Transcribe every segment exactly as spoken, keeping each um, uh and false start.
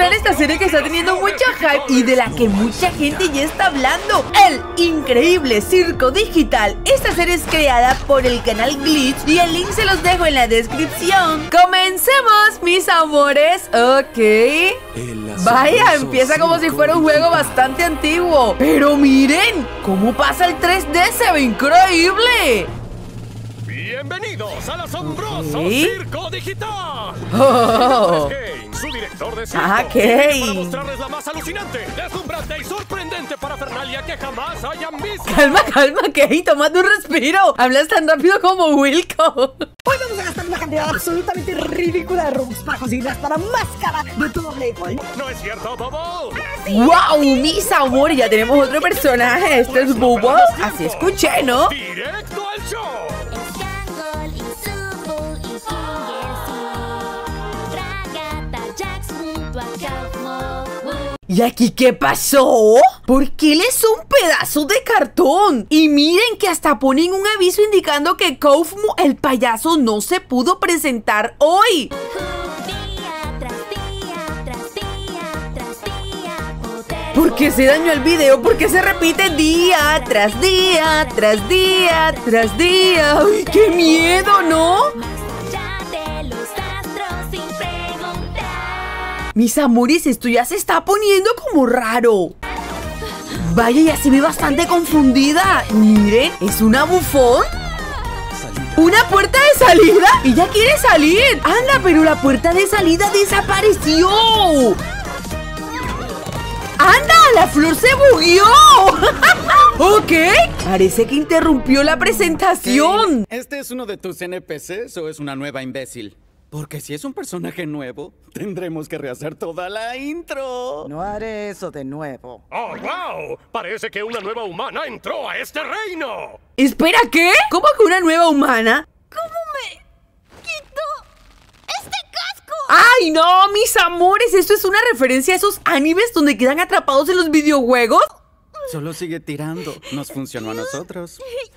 mostrar esta serie que está teniendo mucho hype y de la que mucha gente ya está hablando. El increíble Circo Digital. Esta serie es creada por el canal Glitch y el link se los dejo en la descripción. ¡Comencemos, mis amores! Ok. Vaya, empieza como si fuera un juego bastante antiguo. Pero miren, cómo pasa el tres D, se ve increíble. Bienvenidos al asombroso ¿Sí? Circo Digital. Oh. Kane, su director de circo, Ah, ok. para mostrarles la más alucinante, deslumbrante y sorprendente parafernalia que jamás hayan visto. Calma, calma, Kane, tomando un respiro. Hablas tan rápido como Wilco. Hoy vamos a gastar una cantidad absolutamente ridícula de Robux para conseguir la espada más cara de todo Playboy. ¿No es cierto, Bobo? ¡Wow! Mis amores, ya tenemos otro personaje. Este es Bubbles. Así escuché, ¿no? Directo al show. ¿Y aquí qué pasó? ¿Por qué él es un pedazo de cartón? Y miren que hasta ponen un aviso indicando que Kaufmo, el payaso, no se pudo presentar hoy. ¿Por qué se dañó el video? ¿Por qué se repite día tras día, tras día, tras día? ¡Ay, qué miedo!, ¿no? Mis amores, esto ya se está poniendo como raro. Vaya, ya se ve bastante confundida. Miren, ¿es una bufón? ¿Una puerta de salida? ¡Ella quiere salir! ¡Anda, pero la puerta de salida desapareció! ¡Anda! ¡La flor se bugueó! Ok, parece que interrumpió la presentación. ¿Este es uno de tus N P Cs o es una nueva imbécil? Porque si es un personaje nuevo, tendremos que rehacer toda la intro. No haré eso de nuevo. ¡Oh, wow! Parece que una nueva humana entró a este reino. Espera, ¿qué? ¿Cómo que una nueva humana? ¿Cómo me quito este casco? ¡Ay, no, mis amores! ¿Esto es una referencia a esos animes donde quedan atrapados en los videojuegos? Solo sigue tirando. Nos funcionó a nosotros.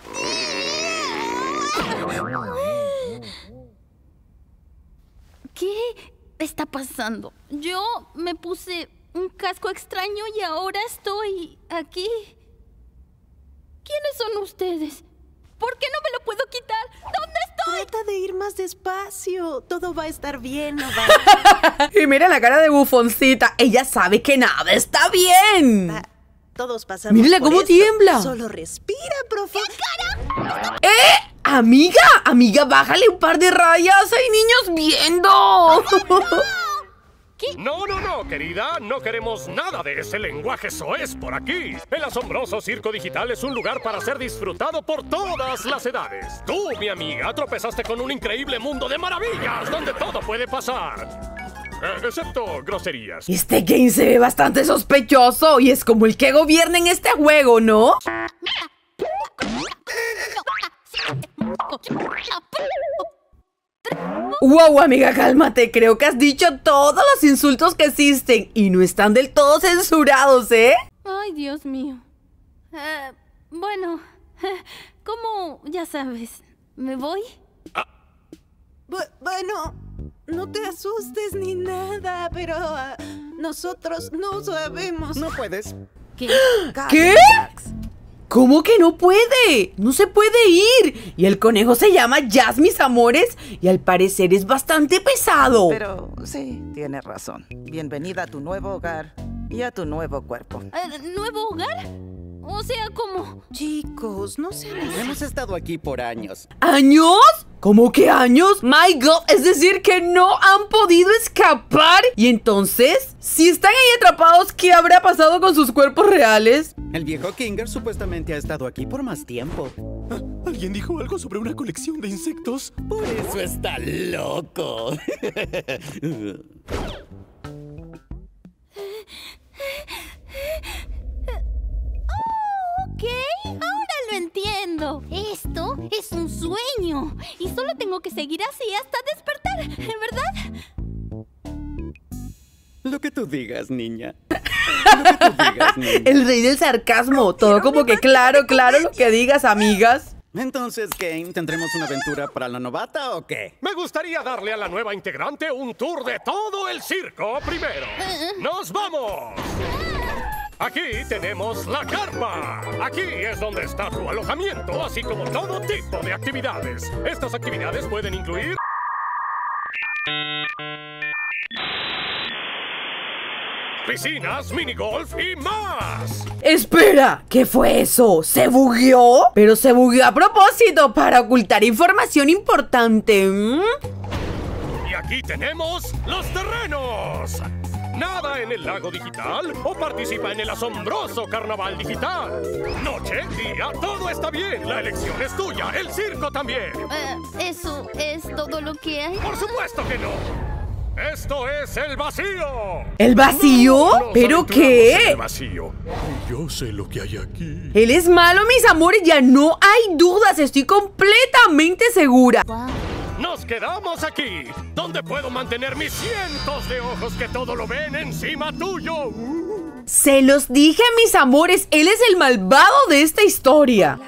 ¿Qué está pasando? Yo me puse un casco extraño y ahora estoy aquí. ¿Quiénes son ustedes? ¿Por qué no me lo puedo quitar? ¿Dónde estoy? Trata de ir más despacio. Todo va a estar bien, ¿no va? Y mira la cara de bufoncita. Ella sabe que nada está bien. Ah, todos pasamos. Mírala por cómo esto. tiembla. Solo respira, profe. ¡Eh! Amiga, amiga, bájale un par de rayas. Hay niños viendo. No, no, no, querida. No queremos nada de ese lenguaje soez por aquí. El asombroso Circo Digital es un lugar para ser disfrutado por todas las edades. Tú, mi amiga, tropezaste con un increíble mundo de maravillas donde todo puede pasar. Eh, excepto groserías. Este game se ve bastante sospechoso y es como el que gobierna en este juego, ¿no? Wow, amiga, cálmate. Creo que has dicho todos los insultos que existen y no están del todo censurados, ¿eh? Ay, Dios mío. Eh, bueno, ¿cómo? Ya sabes, ¿me voy? Bu- bueno, no te asustes ni nada, pero ah, nosotros no sabemos. No puedes. ¿Qué? ¿Qué? ¿Cómo que no puede? No se puede ir. Y el conejo se llama Jazz, mis amores, y al parecer es bastante pesado. Pero sí, tienes razón. Bienvenida a tu nuevo hogar y a tu nuevo cuerpo. Eh, ¿Nuevo hogar? O sea, ¿cómo? Chicos, no sean así. Hemos estado aquí por años. ¿Años? ¿Cómo que años? My God, es decir que no han podido escapar. Y entonces, si están ahí atrapados, ¿qué habrá pasado con sus cuerpos reales? El viejo Kinger supuestamente ha estado aquí por más tiempo. ¿Alguien dijo algo sobre una colección de insectos? Por eso está loco. Ok, ahora lo entiendo. Esto es un sueño y solo tengo que seguir así hasta despertar, ¿verdad? Lo que tú digas, niña. Lo que tú digas, niña. El rey del sarcasmo. Todo como que claro, claro lo que digas, amigas. Entonces, Kane, ¿tendremos una aventura para la novata o qué? Me gustaría darle a la nueva integrante un tour de todo el circo primero. ¡Nos vamos! Aquí tenemos la carpa. Aquí es donde está tu alojamiento, así como todo tipo de actividades. Estas actividades pueden incluir... piscinas, minigolf y más. Espera, ¿qué fue eso? ¿Se bugueó? Pero se bugueó a propósito para ocultar información importante. ¿Mm? Y aquí tenemos los terrenos. Nada en el lago digital o participa en el asombroso carnaval digital. Noche, día, todo está bien. La elección es tuya, el circo también. Eh, ¿Eso es todo lo que hay? Por supuesto que no. Esto es el vacío. ¿El vacío? Nos ¿Pero aventuramos qué? en el vacío. Yo sé lo que hay aquí. Él es malo, mis amores, ya no hay dudas, estoy completamente segura. Wow. Nos quedamos aquí, donde puedo mantener mis cientos de ojos que todo lo ven encima tuyo. Se los dije, mis amores, él es el malvado de esta historia.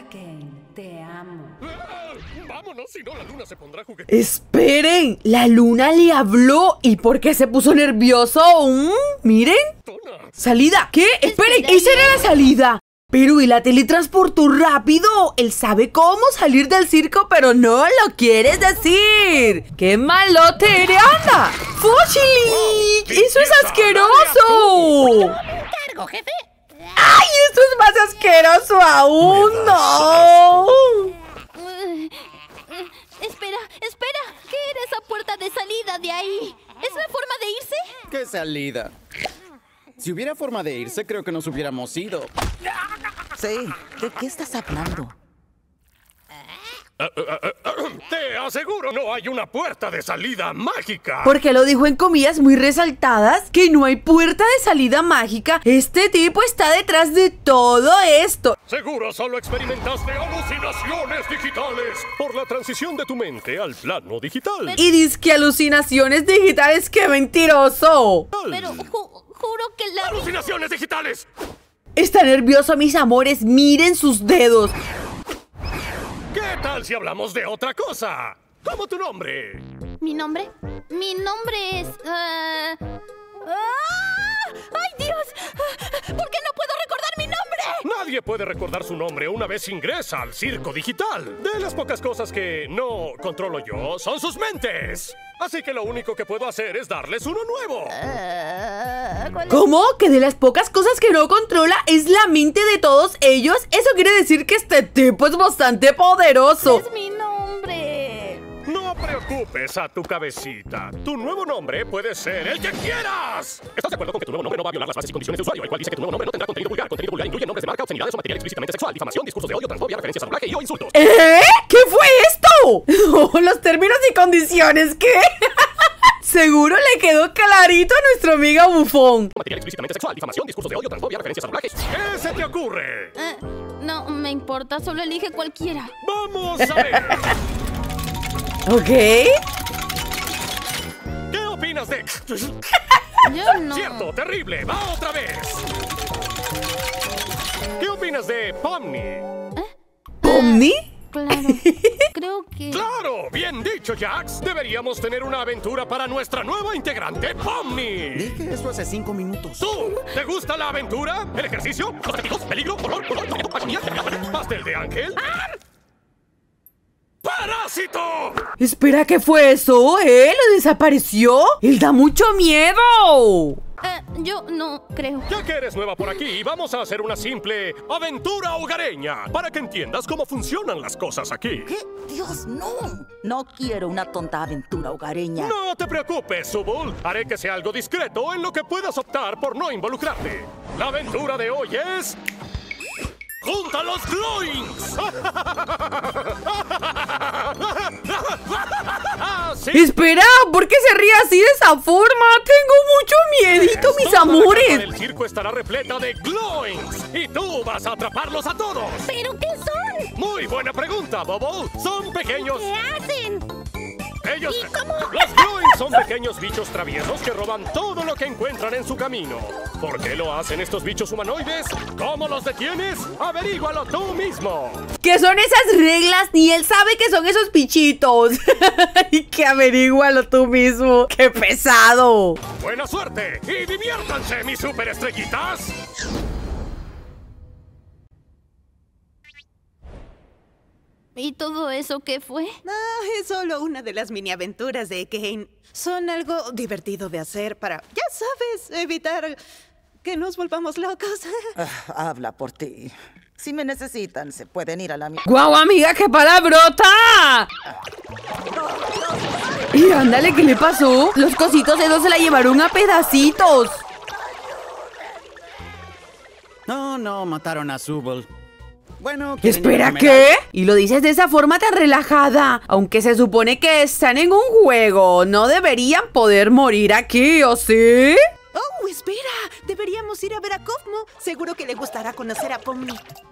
Vámonos, si no la luna se pondrá juguetona. Esperen, la luna le habló. ¿Y por qué se puso nervioso? ¿Mm? Miren. ¿Salida? ¿Qué? Esperen, Espera, esa era la salida. Pero él la teletransportó rápido. Él sabe cómo salir del circo, pero no lo quieres decir. ¡Qué malote eres, anda! ¡Fuchili! ¡Eso es asqueroso! ¡Cargo, jefe! ¡Ay, esto es más asqueroso aún! ¡No! Uh, uh, espera, espera. ¿Qué era esa puerta de salida de ahí? ¿Es la forma de irse? ¿Qué salida? Si hubiera forma de irse, creo que nos hubiéramos ido. Sí, ¿de qué estás hablando? Te aseguro, no hay una puerta de salida mágica. Porque lo dijo en comillas muy resaltadas que no hay puerta de salida mágica. Este tipo está detrás de todo esto. Seguro solo experimentaste alucinaciones digitales por la transición de tu mente al plano digital. Y dice que alucinaciones digitales, ¡qué mentiroso! Pero ju- juro que la... ¡Alucinaciones digitales! Está nervioso, mis amores, miren sus dedos. ¿Qué tal si hablamos de otra cosa? ¿Cómo tu nombre? ¿Mi nombre? Mi nombre es... ah, ¡ah! ¡Ay, Dios! ¿Por qué no puedo recordar mi nombre? Nadie puede recordar su nombre una vez ingresa al circo digital. De las pocas cosas que no controlo yo son sus mentes. Así que lo único que puedo hacer es darles uno nuevo. Ah, ¿cuál es? ¿Cómo? ¿Que de las pocas cosas que no controla es la mente de todos ellos? Eso quiere decir que este tipo es bastante poderoso. Es mi nombre. No preocupes a tu cabecita. Tu nuevo nombre puede ser el que quieras. ¿Estás de acuerdo con que tu nuevo nombre no va a violar las bases y condiciones de usuario, el cual dice que tu nuevo nombre no tendrá contenido vulgar? Contenido vulgar incluye nombres de marca, obscenidades o material explícitamente sexual, difamación, discursos de odio, transfobia, referencias a doblaje y o insultos. ¿Eh? ¿Qué fue esto? Oh, los términos y condiciones, ¿qué? Seguro le quedó clarito a nuestro amiga bufón. Material explícitamente sexual, difamación, discursos de odio, transfobia, referencias a doblaje. ¿Qué se te ocurre? Eh, no me importa, solo elige cualquiera. Vamos a ver. ¿Ok? ¿Qué opinas de...? Yo no. Cierto, terrible. Va otra vez. ¿Qué opinas de Pomni? ¿Pomni? Claro. Creo que... ¡Claro! Bien dicho, Jax. Deberíamos tener una aventura para nuestra nueva integrante, Pomni. Dije eso hace cinco minutos. ¿Tú? ¿Te gusta la aventura? ¿El ejercicio? ¿Los apetitos? ¿Peligro? ¿Color? ¿Color? ¿Color? ¿Pasilla? ¿Pastel de ángel? ¡Parásito! Espera, ¿qué fue eso? ¿Eh? ¿Lo desapareció? ¡Él da mucho miedo! Eh, yo no creo. Ya que eres nueva por aquí, vamos a hacer una simple aventura hogareña para que entiendas cómo funcionan las cosas aquí. ¿Qué? Dios, no. No quiero una tonta aventura hogareña. No te preocupes, Subul. Haré que sea algo discreto en lo que puedas optar por no involucrarte. La aventura de hoy es... ¡Junta los Glowings! ¿Sí? Espera, ¿por qué se ríe así de esa forma? Tengo mucho miedito, mis Toda la amores. carpa del circo estará repleta de Glowings y tú vas a atraparlos a todos. ¿Pero qué son? Muy buena pregunta, Bobo. Son pequeños ¿Qué hacen? Ellos... ¿Y cómo? Los Gruins son pequeños bichos traviesos que roban todo lo que encuentran en su camino. ¿Por qué lo hacen estos bichos humanoides? ¿Cómo los detienes? ¡Averígualo tú mismo! ¿Qué son esas reglas? Ni él sabe qué son esos bichitos. Y que averígualo tú mismo. ¡Qué pesado! ¡Buena suerte! ¡Y diviértanse, mis superestrellitas! ¿Y todo eso qué fue? Ah, es solo una de las mini aventuras de Kane. Son algo divertido de hacer para, ya sabes, evitar que nos volvamos locos. Ah, habla por ti. Si me necesitan, se pueden ir a la mía. ¡Guau, amiga, qué palabrota! Y ándale, ¿qué le pasó? Los cositos esos se la llevaron a pedacitos. No, no, mataron a Zooble. Bueno, ¿quieren Espera, ir a comer ¿qué? Y lo dices de esa forma tan relajada. Aunque se supone que están en un juego, no deberían poder morir aquí, ¿o sí? Oh, espera. Deberíamos ir a ver a Cosmo. Seguro que le gustará conocer a Pomni.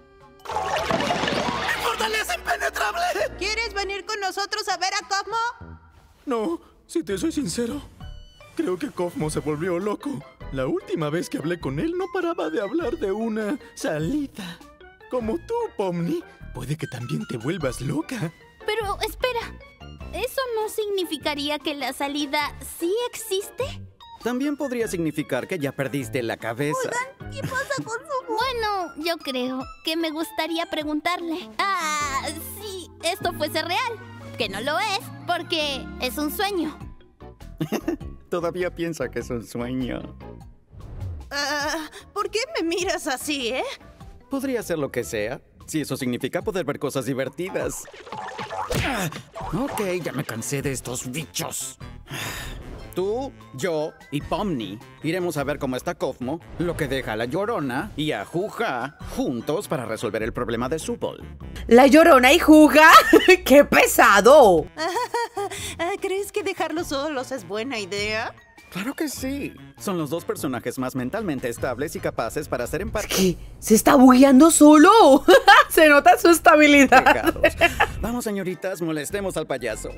¡Mi fortaleza impenetrable! ¿Quieres venir con nosotros a ver a Cosmo? No, si te soy sincero, creo que Cosmo se volvió loco. La última vez que hablé con él no paraba de hablar de una salida. Como tú, Pomni, puede que también te vuelvas loca. Pero espera, ¿eso no significaría que la salida sí existe? También podría significar que ya perdiste la cabeza. ¿Qué pasa con su... Bueno, yo creo que me gustaría preguntarle. Ah, si esto fuese real. Que no lo es, porque es un sueño. Todavía piensa que es un sueño. Ah, ¿por qué me miras así, eh? Podría ser lo que sea, si eso significa poder ver cosas divertidas. Ah, ok, ya me cansé de estos bichos. Tú, yo y Pomni iremos a ver cómo está Cosmo, lo que deja a la Llorona y a Juja juntos para resolver el problema de Zooble. ¿La Llorona y Juga? ¡Qué pesado! Ah, ¿crees que dejarlos solos es buena idea? Claro que sí. Son los dos personajes más mentalmente estables y capaces para hacer empate. ¿Qué? ¿Se está bugueando solo? Se nota su estabilidad. Pecados. Vamos, señoritas, molestemos al payaso.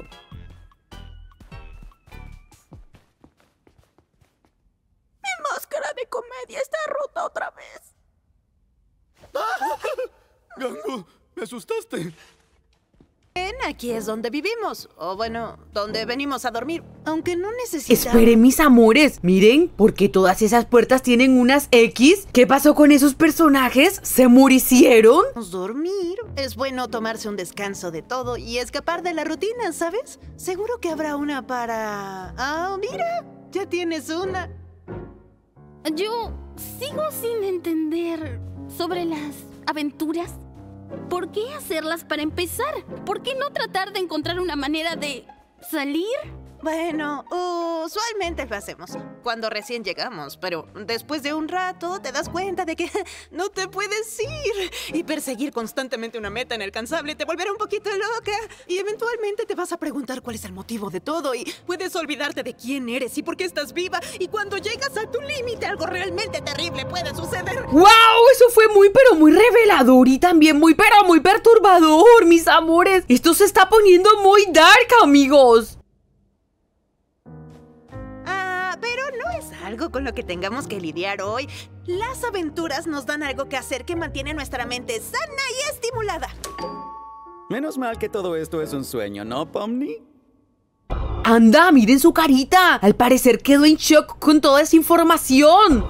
Mi máscara de comedia está rota otra vez. Gangu, me asustaste. Ven, aquí es donde vivimos. O bueno, donde venimos a dormir. Aunque no necesitamos... Esperen, mis amores. Miren, porque todas esas puertas tienen unas X. ¿Qué pasó con esos personajes? ¿Se muricieron? dormir. Es bueno tomarse un descanso de todo y escapar de la rutina, ¿sabes? Seguro que habrá una para... Ah, mira, ya tienes una. Yo sigo sin entender sobre las aventuras. ¿Por qué hacerlas para empezar? ¿Por qué no tratar de encontrar una manera de salir? Bueno, usualmente lo hacemos cuando recién llegamos, pero después de un rato te das cuenta de que no te puedes ir. Y perseguir constantemente una meta inalcanzable te volverá un poquito loca. Y eventualmente te vas a preguntar cuál es el motivo de todo y puedes olvidarte de quién eres y por qué estás viva. Y cuando llegas a tu límite, algo realmente terrible puede suceder. ¡Wow! Eso fue muy, pero muy revelador y también muy, pero muy perturbador, mis amores. Esto se está poniendo muy dark, amigos. Pero no es algo con lo que tengamos que lidiar hoy. Las aventuras nos dan algo que hacer que mantiene nuestra mente sana y estimulada. Menos mal que todo esto es un sueño, ¿no, Pomni? Anda, miren su carita. Al parecer quedó en shock con toda esa información.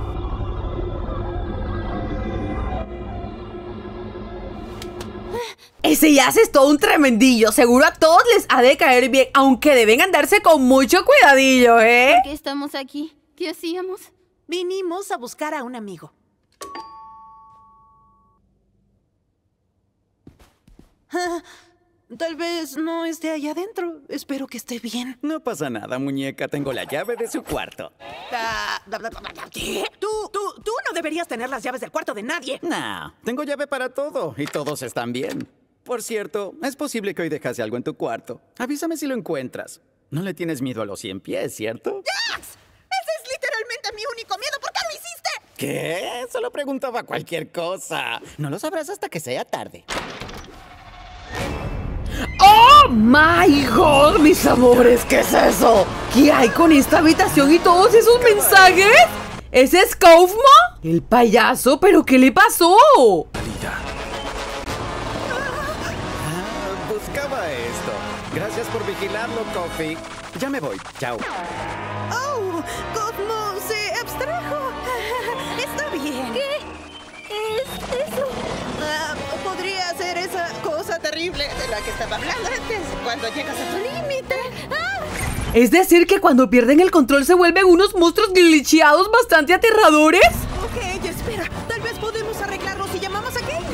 Ese ya es todo un tremendillo. Seguro a todos les ha de caer bien, aunque deben andarse con mucho cuidadillo, ¿eh? ¿Por qué estamos aquí? ¿Qué hacíamos? Vinimos a buscar a un amigo. Ah, tal vez no esté allá adentro. Espero que esté bien. No pasa nada, muñeca. Tengo la llave de su cuarto. Ah, ¿qué? Tú, tú, tú no deberías tener las llaves del cuarto de nadie. No, tengo llave para todo y todos están bien. Por cierto, es posible que hoy dejase algo en tu cuarto. Avísame si lo encuentras. No le tienes miedo a los cien pies, ¿cierto? ¡Jax! Ese es literalmente mi único miedo. ¿Por qué lo hiciste? ¿Qué? Solo preguntaba cualquier cosa. No lo sabrás hasta que sea tarde. ¡Oh, my God! Mis amores, ¿qué es eso? ¿Qué hay con esta habitación y todos esos mensajes? ¿Ese es Kaufmo? El payaso, ¿pero qué le pasó? Ah, buscaba esto. Gracias por vigilarlo, Coffee. Ya me voy. Chao. ¡Oh! Kaufmo se abstrajo. Está bien. ¿Qué es eso? Ah, podría ser esa cosa terrible de la que estaba hablando antes, cuando llegas a tu límite. ¡Ah! Es decir, que cuando pierden el control se vuelven unos monstruos glitcheados bastante aterradores. Ok, espera. Tal vez podemos arreglarlo si llamamos a Kane.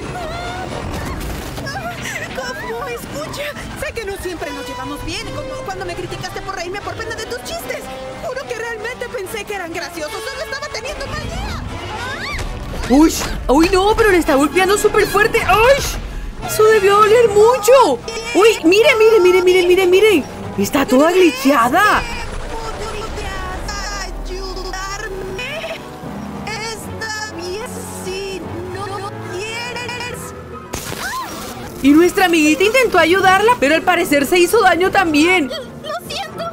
Kaufmo, escucha. Sé que no siempre nos llevamos bien, como cuando me criticaste por reírme por pena de tus chistes. Juro que realmente pensé que eran graciosos. Solo estaba teniendo mal día. ¡Uy! ¡Uy, no! Pero le está golpeando súper fuerte. ¡Ay! Eso debió doler mucho. ¡Uy! ¡Mire, mire, mire, mire, mire, mire! ¡Está toda glitcheada! ¿Podrías ayudarme? Está bien si no quieres. Y nuestra amiguita intentó ayudarla, pero al parecer se hizo daño también. ¡Lo siento!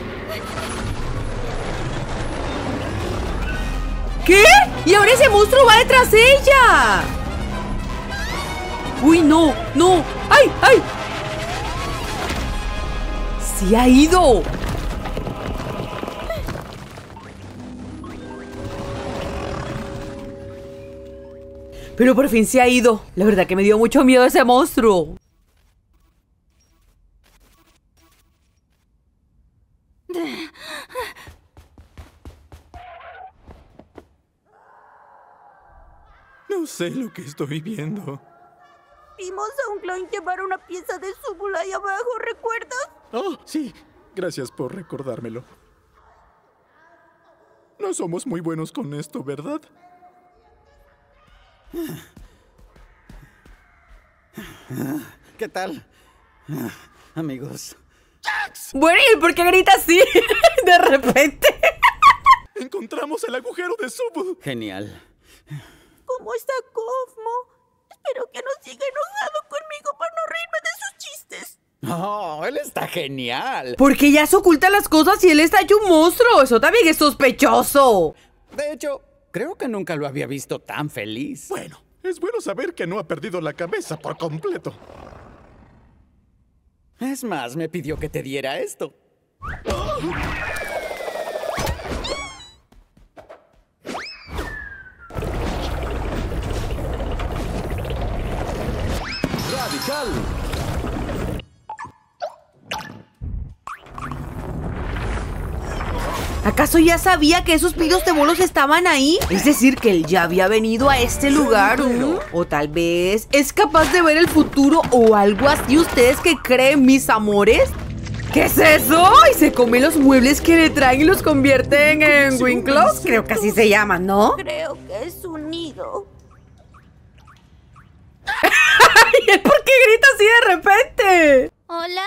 ¿Qué? Y ahora ese monstruo va detrás de ella. ¡Uy, no! ¡No! ¡Ay, ay! ¡Se ha ido! Pero por fin se ha ido. La verdad que me dio mucho miedo ese monstruo. No sé lo que estoy viendo. Vimos a un clon llevar una pieza de súbula ahí abajo, ¿recuerdas? Oh, sí. Gracias por recordármelo. No somos muy buenos con esto, ¿verdad? ¿Qué tal? Amigos. Bueno, ¿y por qué grita así? De repente. Encontramos el agujero de Subu. Genial. ¿Cómo está Kaufmo? Espero que no siga enojado conmigo por no reírme de sus chistes. Oh, él está genial. Porque ella se oculta las cosas y él está hecho un monstruo. Eso también es sospechoso. De hecho, creo que nunca lo había visto tan feliz. Bueno, es bueno saber que no ha perdido la cabeza por completo. Es más, me pidió que te diera esto. Radical. ¿Acaso ya sabía que esos pilos de bolos estaban ahí? Es decir, que él ya había venido a este lugar, ¿no? O tal vez es capaz de ver el futuro o algo así. ¿Ustedes qué creen, mis amores? ¿Qué es eso? ¿Y se come los muebles que le traen y los convierten en Winklos? Creo que así se llaman, ¿no? Creo que es un nido. ¿Y él por qué grita así de repente? Hola.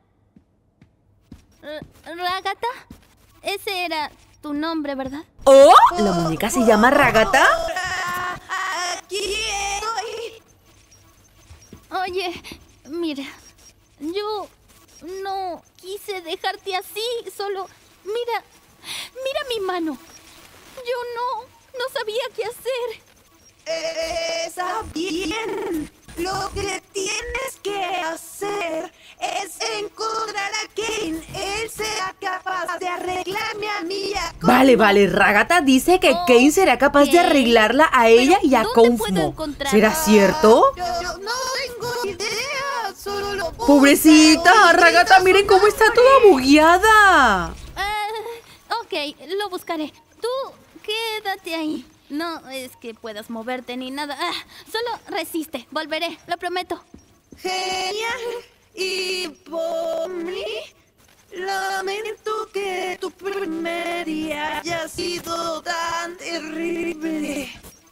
R- Ragata. Ese era tu nombre, ¿verdad? ¿Oh? ¿La muñeca se llama Ragata? Aquí estoy. Oye, mira, yo no quise dejarte así, solo mira, mira mi mano. Yo no, no sabía qué hacer. Está bien. Lo que tienes que hacer es encontrar a Kane. Él será capaz de arreglarme a mí y a Kaufmo. Vale, vale, Ragata dice que Oh, Kane será capaz de ok. arreglarla a ella Pero, y a ¿dónde puedo Kaufmo. encontrar? ¿Será cierto? Yo, yo no tengo idea. Solo lo puse Pobrecita, hoy. Ragata, miren cómo está toda bugueada. Ah, ok, lo buscaré. Tú quédate ahí. No es que puedas moverte ni nada. Ah, solo resiste. Volveré, lo prometo. Genial. Y Pomni, lamento que tu primer día haya sido tan terrible.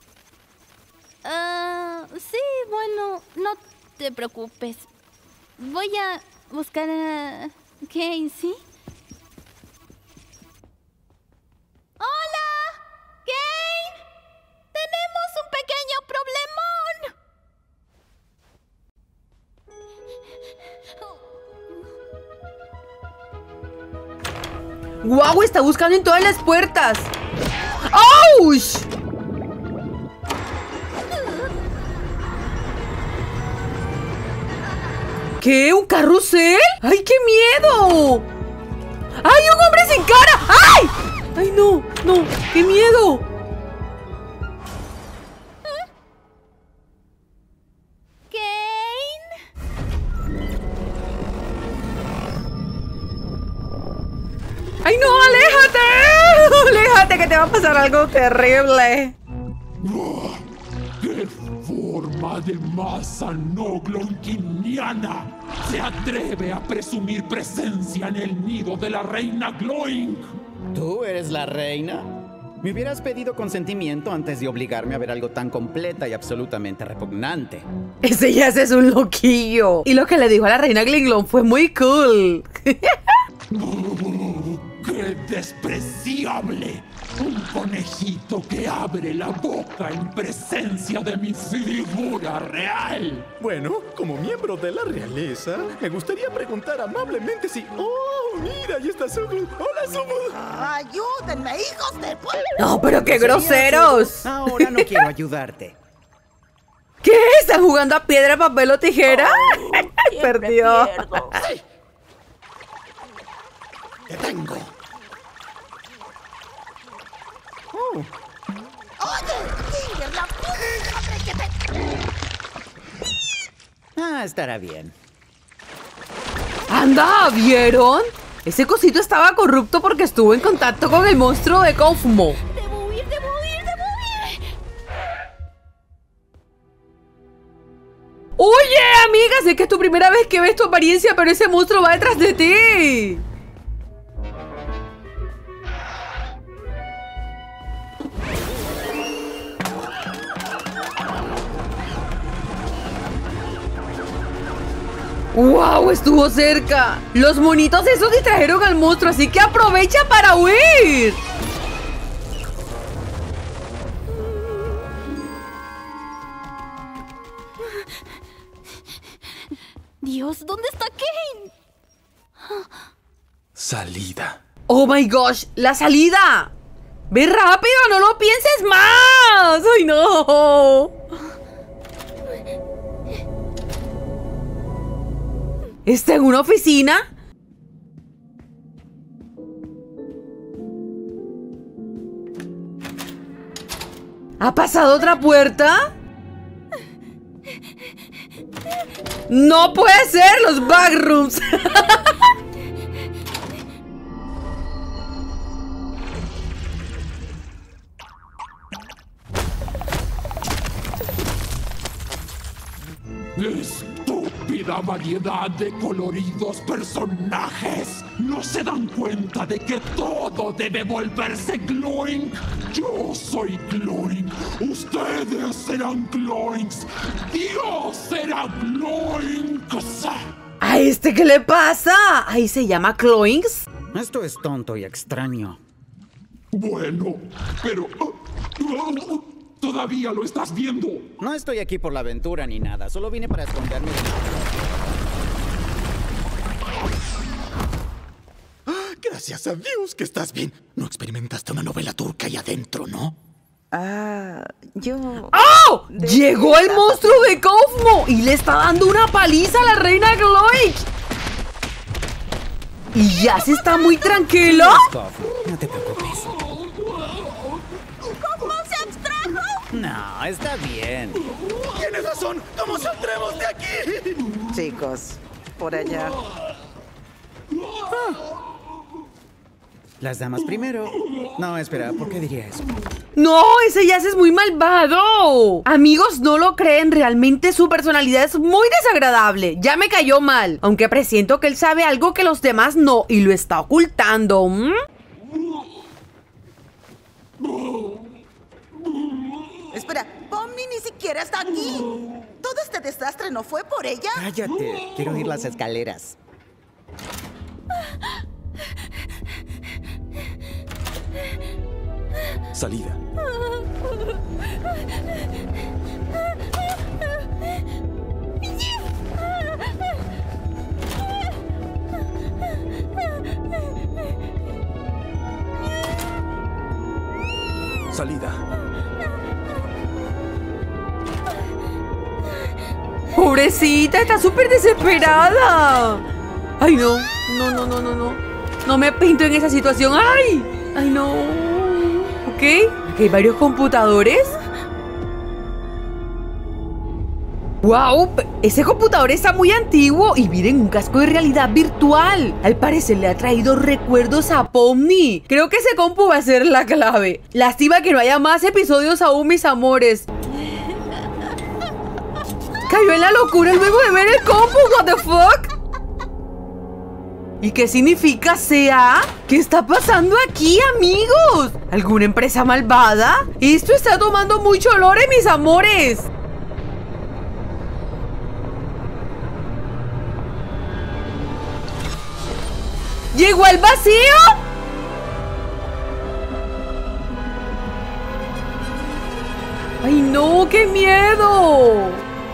Ah, sí, bueno, no te preocupes. Voy a buscar a Kane, ¿sí? ¡Hola! ¡Kane! ¡Tenemos un pequeño problemón! ¡Guau! Está buscando en todas las puertas. ¡Auch! ¿Qué? ¿Un carrusel? ¡Ay, qué miedo! ¡Ay, un hombre sin cara! ¡Ay! ¡Ay, no! ¡No! ¡Qué miedo! ¡Ay, no! ¡Aléjate! ¡Aléjate que te va a pasar algo terrible! ¡Qué forma de masa no glowinkiana! ¡Se atreve a presumir presencia en el nido de la reina Glowink! ¿Tú eres la reina? Me hubieras pedido consentimiento antes de obligarme a ver algo tan completa y absolutamente repugnante. Ese ya es un loquillo. Y lo que le dijo a la reina Glinglong fue muy cool. ¡Qué despreciable! Un conejito que abre la boca en presencia de mi figura real. Bueno, como miembro de la realeza, me gustaría preguntar amablemente si... ¡Oh, mira! Ahí está Subud. ¡Hola, Subud! ¡Ayúdenme, hijos de... ¡No, pero qué groseros! Ahora no quiero ayudarte. ¿Qué? ¿Están jugando a piedra, papel o tijera? Oh, Perdió. ¡Sí! ¡Te tengo! Oh. ¡Oye, Ginger, la puta que te... Ah, estará bien. ¡Anda! ¿Vieron? Ese cosito estaba corrupto porque estuvo en contacto con el monstruo de Kaufmo. ¡Debo huir, debo huir, debo huir! ¡Oye, amiga! Sé que es tu primera vez que ves tu apariencia, pero ese monstruo va detrás de ti. ¡Wow! Estuvo cerca. Los monitos esos distrajeron al monstruo, así que aprovecha para huir. Dios, ¿dónde está Kane? Salida. ¡Oh, my gosh! ¡La salida! ¡Ve rápido! ¡No lo pienses más! ¡Ay, no! ¿Está en una oficina? ¿Ha pasado otra puerta? ¡No puede ser! ¡Los backrooms! ¡Estúpida variedad de coloridos personajes! ¿No se dan cuenta de que todo debe volverse Glowink? Yo soy Glowink. Ustedes serán Glowinks. Dios será Glowink. ¿A este qué le pasa? ¿Ahí se llama Cloinks? Esto es tonto y extraño. Bueno, pero... uh, ¿todavía lo estás viendo? No estoy aquí por la aventura ni nada. Solo vine para esconderme. Gracias a Dios que estás bien. No experimentaste una novela turca ahí adentro, ¿no? Ah, yo... ¡Oh! Llegó el monstruo de Kaufmo y le está dando una paliza a la reina Glowink. ¿Y ya se está muy tranquilo? No te preocupes. ¿Cómo se abstrajo? No, está bien. ¡Tienes razón! ¿Cómo saldremos de aquí? Chicos, por allá. Las damas primero. No, espera, ¿por qué diría eso? No, ese Jazz es muy malvado. Amigos, no lo creen, realmente su personalidad es muy desagradable. Ya me cayó mal, aunque presiento que él sabe algo que los demás no y lo está ocultando. ¿Mm? Espera, Pomni ni siquiera está aquí. Todo este desastre no fue por ella. Cállate, quiero ir las escaleras. Salida. salida. Pobrecita, está súper desesperada. Ay, no, no, no, no, no, no. No me pinto en esa situación. ¡Ay! ¡Ay, no! Ok, aquí hay varios computadores. ¡Wow! Ese computador está muy antiguo y miren, un casco de realidad virtual. Al parecer le ha traído recuerdos a Pomni. Creo que ese compu va a ser la clave. Lástima que no haya más episodios aún, mis amores. Cayó en la locura luego de ver el compu. ¿What the fuck? ¿Y qué significa C A? ¿Qué está pasando aquí, amigos? ¿Alguna empresa malvada? Esto está tomando mucho olor, eh, mis amores. ¿Llegó al vacío? ¡Ay, no! ¡Qué miedo!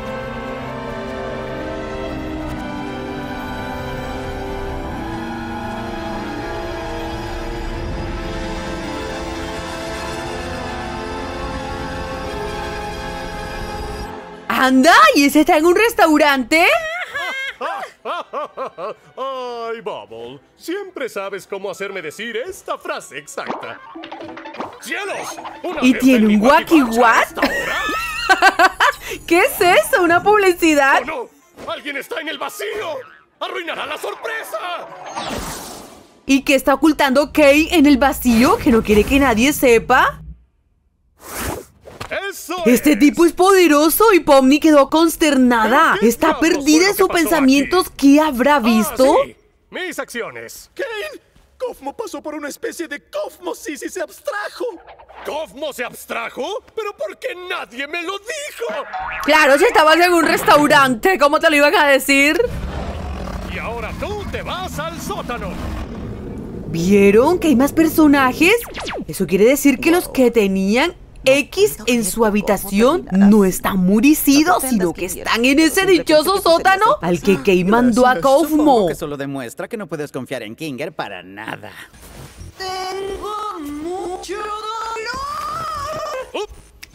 ¡Anda! ¿Y ese está en un restaurante? Ay, Bubble, siempre sabes cómo hacerme decir esta frase exacta. ¡Cielos! ¿Y tiene un Wacky What? ¿Qué es eso? ¿Una publicidad? ¡Oh, no! ¡Alguien está en el vacío! ¡Arruinará la sorpresa! ¿Y qué está ocultando Kay en el vacío que no quiere que nadie sepa? ¡Eso Este es! tipo es poderoso y Pomni quedó consternada. ¿Qué Está diablos fue perdida lo en que sus pasó pensamientos. aquí? ¿Qué habrá visto? Ah, sí. Mis acciones. ¡Kane! Cofmo pasó por una especie de cofmosis y se abstrajo. ¿Cofmo se abstrajo? ¿Pero por qué nadie me lo dijo? Claro, si estabas en un restaurante, ¿cómo te lo iban a decir? Y ahora tú te vas al sótano. ¿Vieron que hay más personajes? Eso quiere decir que los que tenían X en su habitación no están muricidos, sino que están en ese dichoso sótano al que Kay mandó a Supongo Cofmo. que solo demuestra que no puedes confiar en Kinger para nada. Tengo mucho dolor. Up.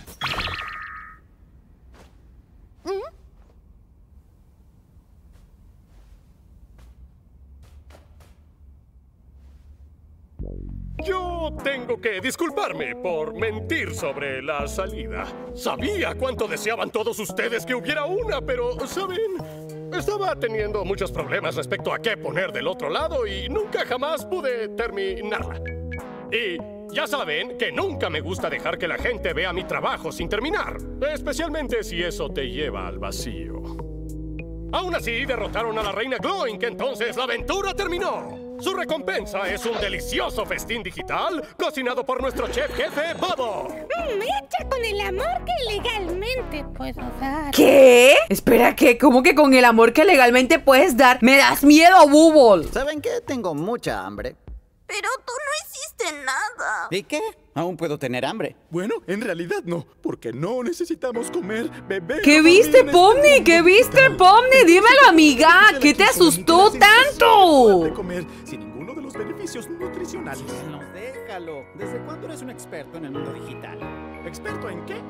Yo tengo que disculparme por mentir sobre la salida. Sabía cuánto deseaban todos ustedes que hubiera una, pero, ¿saben? Estaba teniendo muchos problemas respecto a qué poner del otro lado y nunca jamás pude terminarla. Y ya saben que nunca me gusta dejar que la gente vea mi trabajo sin terminar, especialmente si eso te lleva al vacío. Aún así, derrotaron a la reina Glowing, que entonces la aventura terminó. Su recompensa es un delicioso festín digital cocinado por nuestro chef jefe, Bubble. Mm, hecha con el amor que legalmente puedo dar. ¿Qué? Espera, ¿qué? ¿Cómo que con el amor que legalmente puedes dar? ¡Me das miedo, Bubble! ¿Saben qué? Tengo mucha hambre. Pero tú no hiciste nada. ¿Y qué? Aún puedo tener hambre. Bueno, en realidad no, porque no necesitamos comer, beber. ¿Qué o viste, dormir en este Pomni? mundo ¿Qué viste, digital. Pomni? Dímelo, amiga. ¿Qué te asustó tanto? De comer sin ninguno de los beneficios nutricionales. No, déjalo. ¿Desde cuándo eres un experto en el mundo digital? ¿Experto en qué?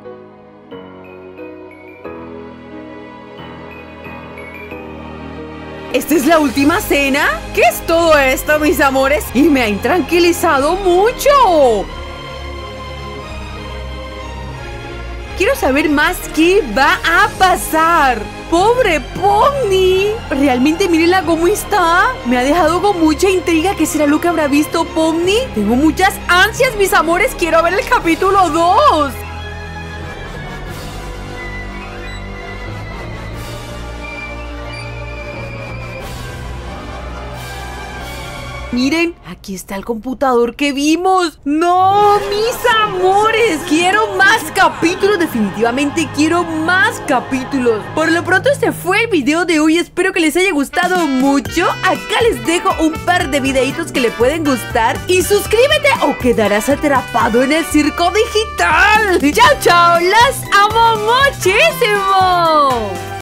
¿Esta es la última cena? ¿Qué es todo esto, mis amores? Y me ha intranquilizado mucho. Quiero saber más qué va a pasar. ¡Pobre Pomni! Realmente mírenla cómo está. Me ha dejado con mucha intriga. ¿Qué será lo que habrá visto Pomni? Tengo muchas ansias, mis amores. Quiero ver el capítulo dos. Miren, aquí está el computador que vimos. ¡No, mis amores! Quiero más capítulos, definitivamente quiero más capítulos. Por lo pronto este fue el video de hoy, espero que les haya gustado mucho. Acá les dejo un par de videitos que le pueden gustar. Y suscríbete o quedarás atrapado en el circo digital. ¡Chao, chao! ¡Las amo muchísimo!